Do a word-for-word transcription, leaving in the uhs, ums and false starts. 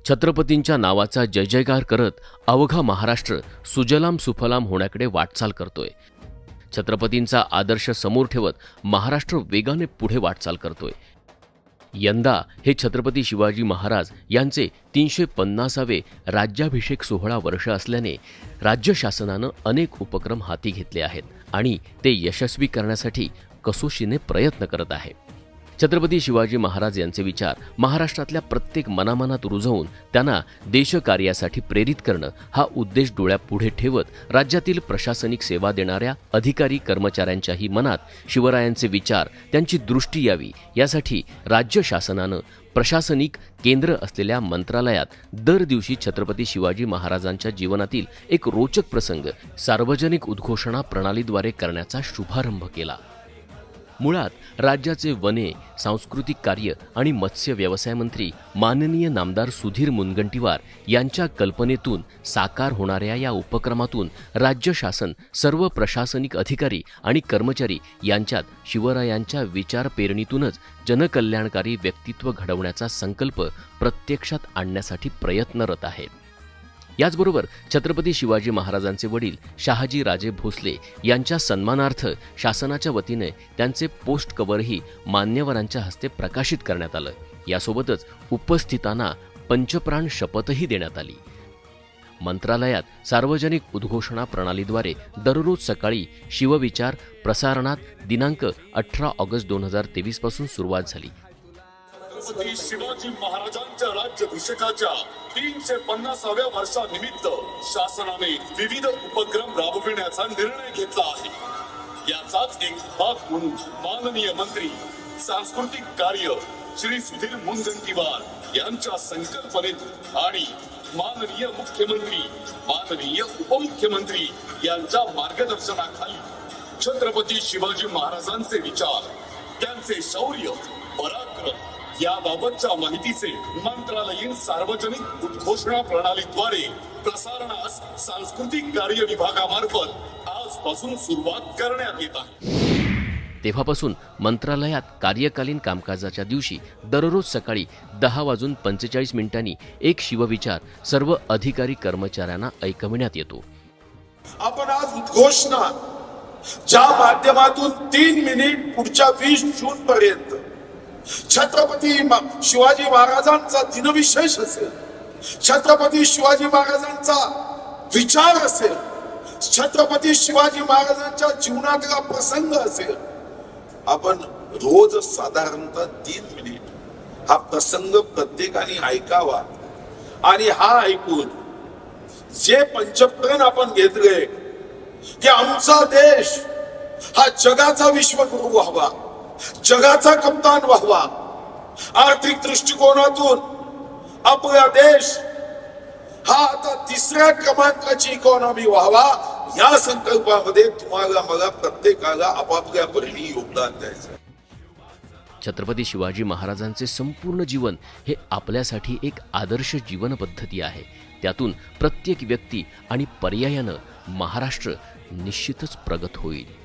छत्रपतींच्या नावाचा जय जयकार करत अवघा महाराष्ट्र सुजलाम सुफलाम होण्याकडे वाटचाल करतोय। छत्रपतींचा आदर्श समोर ठेवत महाराष्ट्र वेगाने पुढे वाटचाल करतोय। यंदा हे छत्रपती शिवाजी महाराज यांचे तीनशे पन्नासावे राज्याभिषेक सोहळा वर्ष असल्याने राज्य शासनानं अनेक उपक्रम हाती घेतले आहेत आणि ते यशस्वी करण्यासाठी कसोशीने प्रयत्न करत आहे। छत्रपती शिवाजी महाराज यांचे विचार महाराष्ट्रातल्या प्रत्येक मनामनात रुजवून त्यांना देशकार्यासाठी प्रेरित करणं हा उद्देश डोळ्यापुढे ठेवत राज्यातील प्रशासनिक सेवा देणाऱ्या अधिकारी कर्मचाऱ्यांच्याही मनात शिवरायांचे विचार त्यांची दृष्टी यावी यासाठी राज्य शासनानं प्रशासनिक केंद्र असलेल्या मंत्रालयात दर दिवशी छत्रपती शिवाजी महाराजांच्या जीवनातील एक रोचक प्रसंग सार्वजनिक उद्घोषणा प्रणालीद्वारे करण्याचा शुभारंभ केला। मुळात राज्याचे वने, सांस्कृतिक कार्य आणि मत्स्य व्यवसाय मंत्री माननीय नामदार सुधीर मुनगंटीवार यांच्या कल्पनेतून साकार होणाऱ्या या उपक्रमातून राज्य शासन सर्व प्रशासनिक अधिकारी आणि कर्मचारी यांच्यात शिवरायांच्या विचार पेरणीतूनच जनकल्याणकारी व्यक्तित्व घडवण्याचा संकल्प प्रत्यक्षात आणण्यासाठी प्रयत्नरत आहे। याचबरोबर छत्रपती शिवाजी महाराजांचे वडील शहाजी राजे भोसले यांच्या सन्मानार्थ शासनाच्या वतीने त्यांचे पोस्ट कव्हरही मान्यवरांच्या हस्ते प्रकाशित करण्यात आलं। यासोबतच उपस्थितांना पंचप्राण शपथही देण्यात आली। मंत्रालयात सार्वजनिक उद्घोषणा प्रणालीद्वारे दररोज सकाळी शिवविचार प्रसारणात दिनांक अठरा ऑगस्ट दोन हजार तेवीस पासून सुरुवात झाली। छत्रपती शिवाजी महाराजांच्या राज्याभिषेकाच्या तीनशे पन्नासाव्या वर्षानिमित्त शासनाने विविध उपक्रम राबविण्याचा निर्णय घेतला आहे। याचाच एक भाग म्हणून माननीय मंत्री सांस्कृतिक कार्य श्री सुधीर मुनगंटीवार यांच्या संकल्पनेतून आणि माननीय मुख्यमंत्री माननीय उपमुख्यमंत्री यांच्या मार्गदर्शनाखाली छत्रपती शिवाजी महाराजांचे विचार, त्यांचे शौर्य, पराक्रम याबाबतच्या माहितीचे मंत्रालयीन सार्वजनिक उद्घोषणा प्रणालीद्वारे प्रसारणास सांस्कृतिक कार्य विभागामार्फत आजपासून सुरुवात करण्यात येत आहे। तेव्हापासून मंत्रालयात कार्यकालीन कामकाजाच्या दिवशी दररोज सकाळी दहा वाजून पंचेचाळीस मिनिटांनी एक शिवविचार सर्व अधिकारी कर्मचाऱ्यांना ऐकविण्यात येतो। आपण आज उद्घोषणा ज्या माध्यमातून तीन मिनिट पुढच्या वीस जून पर्यंत छत्रपती शिवाजी महाराजांचा दिनविशेष असेल, छत्रपती शिवाजी महाराजांचा विचार असेल, छत्रपती शिवाजी महाराजांच्या जीवनातला प्रसंग असेल, आपण रोज साधारणतः तीन मिनिट हा प्रसंग प्रत्येकाने ऐकावा आणि हा ऐकून जे पंचप्राण आपण घेतले की आमचा देश हा जगाचा विश्वगुरु व्हावा, जगाचा कप्तान व्हावा, आर्थिक दृष्टिकोनातून आपला देश हा आता तिसऱ्या क्रमांकाची इकॉनॉमी व्हावा, या संकल्पामध्ये तुम्हाला मला प्रत्येकाला आपापल्या परीने योगदान द्यायचं। छत्रपती शिवाजी महाराजांचे संपूर्ण जीवन हे आपल्यासाठी एक आदर्श जीवन पद्धती आहे। त्यातून प्रत्येक व्यक्ती आणि पर्यायानं महाराष्ट्र निश्चितच प्रगत होईल।